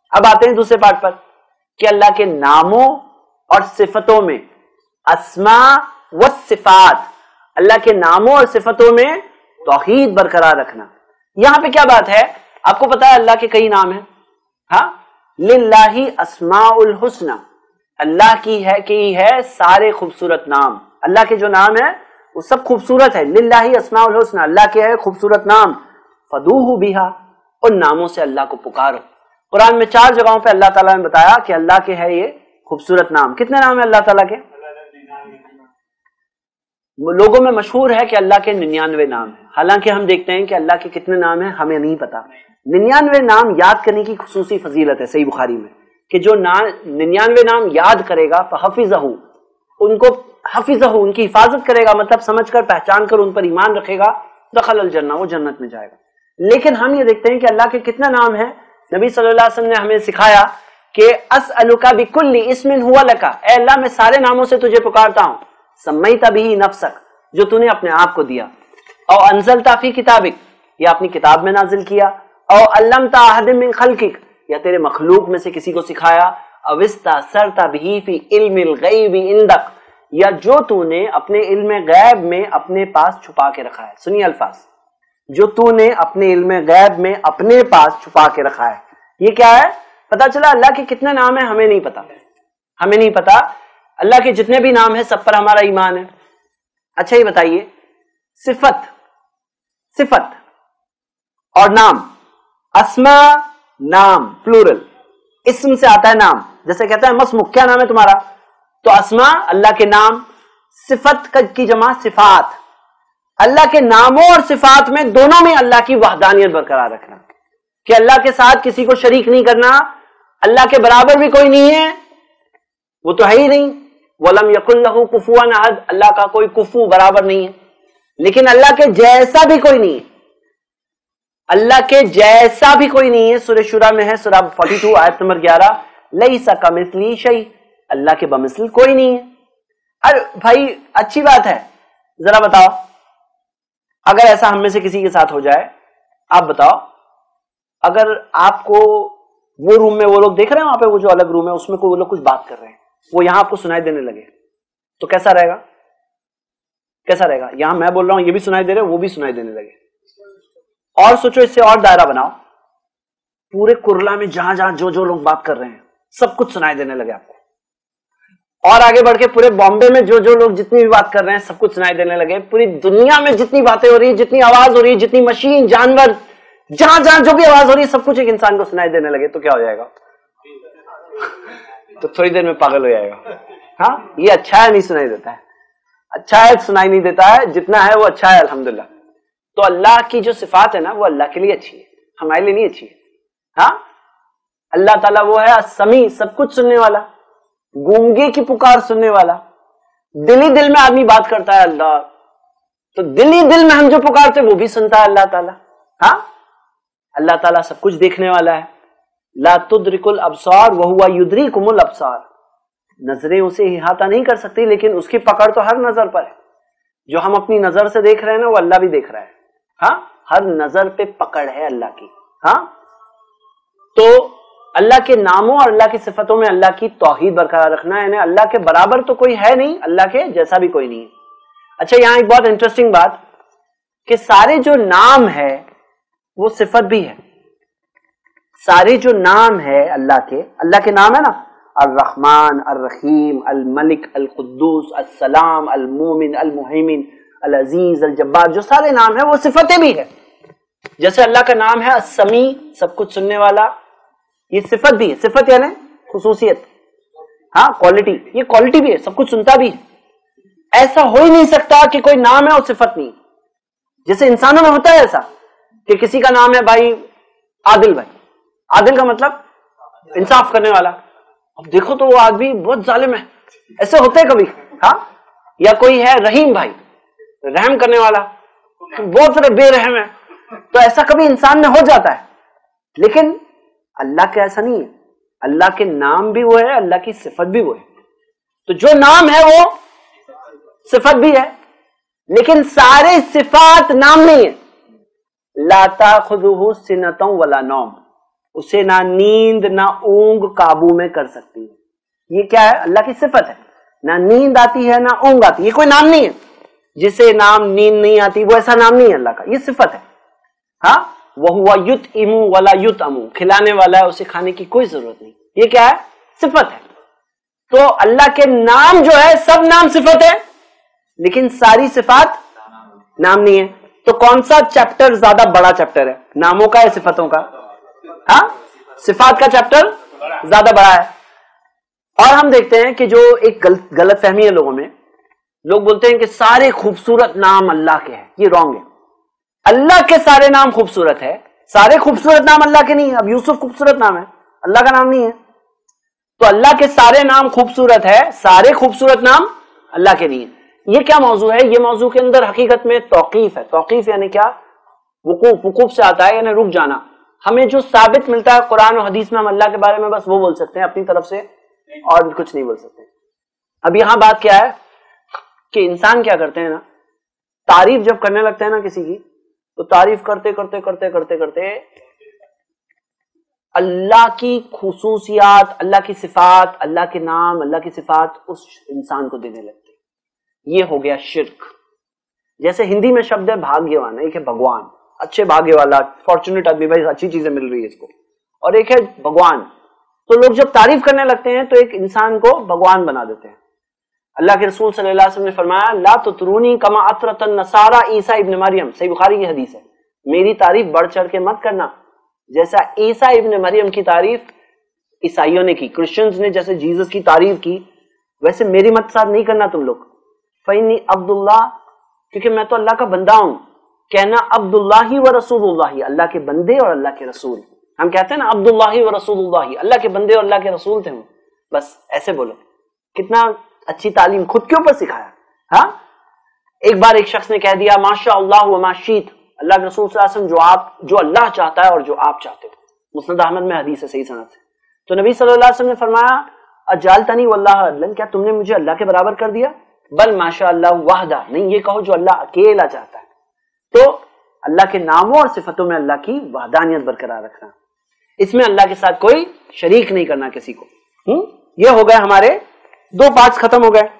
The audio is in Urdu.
اب آتے ہیں دوسرے پارٹ پر کہ اللہ کے ناموں اور صفتوں میں اسما و صفات، اللہ کے ناموں اور صفتوں میں توحید برقرار رکھنا. یہاں پہ کیا بات ہے؟ آپ کو پتا ہے اللہ کے کئی نام ہیں. ہاں، للہ اسماء الحسنى، اللہ کی ہے سارے خوبصورت نام. اللہ کے جو نام ہے وہ سب خوبصورت ہے. للہ اسماء الحسنى، اللہ کے ہے خوبصورت نام. فدوہ بہا، ان ناموں سے اللہ کو پکارو. قرآن میں 4 جگہوں پہ اللہ تعالیٰ نے بتایا کہ اللہ کے ہے یہ خوبصورت نام. کتنے نام ہیں اللہ تعالیٰ کے؟ لوگوں میں مشہور ہے کہ اللہ کے 99 نام ہیں، حالانکہ ہم دیکھتے ہیں کہ اللہ کے کتنے نام ہیں ہمیں نہیں پتا. 99 نام یاد کرنے کی خصوصی فضیلت ہے صحیح بخاری میں، کہ جو 99 نام یاد کرے گا فحفظہ، ان کو حفظہ، ان کی حفاظت کرے گا، مطلب سمجھ کر پہچان کر ان پر ایمان رکھے گا، دخل الجنہ، وہ جنت میں جائے گا. لیکن ہم یہ دیکھتے ہیں کہ اللہ کے کتنے نام ہیں. نبی صلی اللہ علیہ وسلم نے ہمیں سکھایا کہ اسألک بکل اسم ہوا لک، اے اللہ میں سارے ناموں سے تجھے پکارتا ہوں. سمیت بہ نفسک، جو تو نے اپنے آپ کو دیا. او انزلت فی کتابک، یا اپنی کتاب میں نازل کیا. او علمت احد من خلقک، یا تیرے مخلوق میں سے کسی کو سکھایا. او استأثرت بہ فی علم الغیب عندک، یا جو تو نے اپنے علم غیب میں اپنے پاس چھپا کے رکھا ہے. سنیے الفاظ، جو تو نے اپنے علم غیب میں اپنے پاس چھپا کے رکھا ہے. یہ کیا ہے؟ پتا چلا اللہ کے کتنے نام ہیں ہمیں نہیں پتا. ہمیں نہیں پتا. اللہ کے جتنے بھی نام ہیں سب پر ہمارا ایمان ہے. اچھا یہ بتائیے، صفت اور نام، اسما نام پلورل، اسم سے آتا ہے نام. جیسے کہتا ہے مسمک، کیا نام ہے تمہارا؟ تو اسما اللہ کے نام، صفت کی جمع صفات. اللہ کے ناموں اور صفات میں دونوں میں اللہ کی وحدانیت برقرار رکھنا، کہ اللہ کے ساتھ کسی کو شریک نہیں کرنا. اللہ کے برابر بھی کوئی نہیں ہے، وہ تو ہے ہی نہیں. وَلَمْ يَكُنْ لَهُ كُفُوًا أَحَدٌ، اللہ کا کوئی کفو برابر نہیں ہے. لیکن اللہ کے جیسا بھی کوئی نہیں ہے، اللہ کے جیسا بھی کوئی نہیں ہے. سورہ شورى میں ہے، سورہ 42 آیت نمبر 11، لَيْسَ كَمِثْلِهِ شَيْءٌ، اللہ کے بمثل کوئی نہیں ہے. ارے بھائی اچھی بات ہے، ذرا بتاؤ اگر ایسا ہم میں سے کسی کے ساتھ ہو جائے، آپ بتاؤ اگر آپ کو وہ روم میں وہ لوگ دیکھ رہے ہیں، وہاں پہ وہ جو الگ روم ہے اس میں وہ لوگ کچھ بات کر رہے ہیں، وہ یہاں آپ کو سنائی دینے لگے تو کیسا رہے گا؟ کیسا رہے گا؟ یہاں میں بول رہا ہوں یہ بھی سنائی دے رہے، وہ بھی سنائی دینے لگے. اور سوچو اس سے اور دائرہ بناؤ، پورے کرلا میں جہاں جہاں جو جو لوگ بات کر رہے ہیں سب کچھ سنائی دینے لگے آپ کو. اور آگے بڑھ کے پورے بامبے میں جو جو لوگ جتنی بھی بات کر رہے ہیں سب کچھ سنائی دینے لگے. پوری دنیا میں جتنی باتیں ہو رہی ہیں، جتنی آواز ہو رہی ہے، جتنی مشین، جانور، جہاں جہاں جو بھی آواز ہو رہی ہے سب کچھ ایک انسان کو سنائی دینے لگے تو کیا ہو جائے گا؟ تو تھوڑی دیر میں پاگل ہو جائے گا. ہاں یہ اچھا ہے، نہیں سنائی دیتا ہے. اچھا ہے سنائی نہیں دیتا ہے، جتنا ہے وہ اچھا ہے الحمدللہ. تو اللہ کی جو صفات ہے نا وہ اللہ کے لیے اچھی ہے، ہمارے لیے نہیں اچھی ہے. ہاں اللہ تعالیٰ وہ ہے السمیع، سب کچھ سننے والا، گونگے کی پکار سننے والا. دل ہی دل میں آدمی بات کرتا ہے اللہ، تو دل ہی دل میں ہم جو پکارتے وہ بھی سنتا ہے اللہ تعالیٰ. ہاں اللہ تعالیٰ سب کچھ دیکھنے والا ہے. لا تدرک الابصار وہو یدریکم الابصار، نظریں اسے احاطہ نہیں کر سکتی لیکن اس کی پکڑ تو ہر نظر پر ہے. جو ہم اپنی نظر سے دیکھ رہے ہیں نا وہ اللہ بھی دیکھ رہا ہے. ہاں ہر نظر پہ پکڑ ہے اللہ کی. ہاں تو اللہ کے ناموں اور اللہ کی صفتوں میں اللہ کی توحید برقرار رکھنا ہے، یعنی اللہ کے برابر تو کوئی ہے نہیں، اللہ کے جیسا بھی کوئی نہیں ہے. اچھا یہاں ایک بہت انٹرسٹنگ بات کہ سارے جو نام ہے وہ صفت بھی ہے. سارے جو نام ہے اللہ کے نام ہے نا، الرحمن، الرحیم، الملک، القدوس، السلام، المومن، المہیمن، العزیز، الجبار، جو سارے نام ہیں وہ صفتیں بھی ہے. جیسے اللہ کا نام ہے السمیع، سب کچھ سننے والا، یہ صفت بھی ہے. صفت یعنی خصوصیت، ہاں کوالٹی، یہ کوالٹی بھی ہے، سب کچھ سنتا بھی ہے. ایسا ہو ہی نہیں سکتا کہ کوئی نام ہے اور صفت نہیں. جیسے انسانوں میں ہوتا ہے ایسا کہ کسی کا نام ہے بھائی عادل، بھائی عادل کا مطلب انصاف کرنے والا. اب دیکھو تو وہ آدمی بہت ظالم ہے، ایسے ہوتے کبھی. ہاں یا کوئی ہے رحیم بھائی، رحم کرنے والا، بہت سارے بے رحم ہے، تو ایسا کبھی انسان میں ہو جاتا ہے. لیکن اللہ کا ایسا نہیں ہے. اللہ کے نام بھی وہ ہے، اللہ کی صفت بھی وہ ہے. تو جو نام ہے وہ صفت بھی ہے، لیکن سارے صفات نام نہیں ہے. لا تاخذہ سنۃ ولا نوم، اسے نہ نیند نہ اونگ قابو میں کر سکتی ہے. یہ کیا ہے؟ اللہ کی صفت ہے. نہ نیند آتی ہے نہ اونگ آتی. یہ کوئی نام نہیں ہے. جسے نام نیند نہیں آتی وہ ایسا نام نہیں ہے اللہ کا, یہ صفت ہے. ہاں, وَهُوَ يُطْعِمُ وَلَا يُطْعَمُ, کھلانے والا ہے, اسے کھانے کی کوئی ضرورت نہیں. یہ کیا ہے؟ صفت ہے. تو اللہ کے نام جو ہے سب نام صفت ہے, لیکن ساری صفات نام نہیں ہے. تو کون سا چیپٹر زیادہ بڑا چیپٹر ہے, ناموں کا یا صفتوں کا؟ ہاں, صفات کا چیپٹر زیادہ بڑا ہے. اور ہم دیکھتے ہیں کہ جو ایک غلط فہمی ہے لوگوں میں, لوگ بولتے ہیں کہ سارے خوبصورت نام اللہ کے ہیں. یہ رانگ ہے. اللہ کے سارے نام خوبصورت ہے, سارے خوبصورت نام اللہ کے نہیں ہیں. اب یوسف خوبصورت نام ہے, اللہ کا نام نہیں ہے. تو اللہ کے سارے نام خوبصورت ہے, سارے خوبصورت نام اللہ کے نہیں ہیں. یہ کیا موضوع ہے؟ یہ موضوع کے اندر حقیقت میں توقیف ہے. توقیف یعنی کیا؟ وقوف سے آتا ہے, یعنی رک جانا. ہمیں جو ثابت ملتا ہے قرآن و حدیث میں, ہم اللہ کے بارے میں بس وہ بول سکتے ہیں اپنی طرف سے, اور کچھ نہیں بول سکتے. اب یہاں بات کیا ہے کہ انسان کیا کرتے ہیں نا, تعریف جب کرنے لگتے ہیں نا کسی کی, تو تعریف کرتے کرتے کرتے کرتے کرتے اللہ کی خصوصیات, اللہ کی صفات, اللہ کے نام, اللہ کی صفات اس انسان کو دینے لگتے. یہ ہو گیا شرک. جیسے ہندی میں شبد ہے بھاگیوان, ایک ہے بھگوان, اچھے بھاگے والا, فارچونیٹ آدمی, بھائی اچھی چیزیں مل رہی ہے اس کو, اور ایک ہے بھگوان. تو لوگ جب تعریف کرنے لگتے ہیں تو ایک انسان کو بھگوان بنا دیتے ہیں. اللہ کے رسول صلی اللہ علیہ وسلم نے فرمایا, لا تطرونی کما اطرت النصارى عیسیٰ ابن مریم, صحیح بخاری کی حدیث ہے, میری تعریف بڑھ چڑھ کے مت کرنا جیسا عیسیٰ ابن مریم کی تعریف عیسائیوں نے کی, کرسچنز نے جیسے جیزس کی تعریف کی, ویسے میری مت ساتھ نہیں کرنا تم لوگ. فإنی عبداللہ, کیونکہ میں تو اللہ کا بندہ ہوں. کہنا عبداللہ و رسول اللہ, اللہ کے بندے اور اللہ کے رسول. ہم کہتے ہیں نا عبداللہ و رسول اللہ, اللہ کے بندے اور اللہ کے رسول تھے. بس ایسے بولو. کتنا اچھی تعلیم خود کے اوپر سکھایا. ہاں, ایک بار ایک شخص نے کہہ دیا ماشاء اللہ و ما شئت, اللہ کے رسول صلی اللہ علیہ وسلم جو اللہ چاہتا ہے اور جو آپ چاہتے ہو. مسند احمد میں حدیث ہے صحیح سند سے. تو نبی صلی اللہ علیہ وسلم نے فرمایا اجالتنی واللہ عدلا, کیا تم نے مجھے اللہ کے برابر کر دیا؟ بل ماشاء اللہ وحدہ, نہیں یہ کہو جو اللہ اکیلا چاہتا ہے. تو اللہ کے ناموں اور صفتوں میں اللہ کی وحدانیت برقرار رکھنا, اس میں اللہ کے ساتھ کوئی شریک نہیں کرنا کسی کو. یہ ہو گئے ہمارے 2 پارٹس ختم ہو گئے.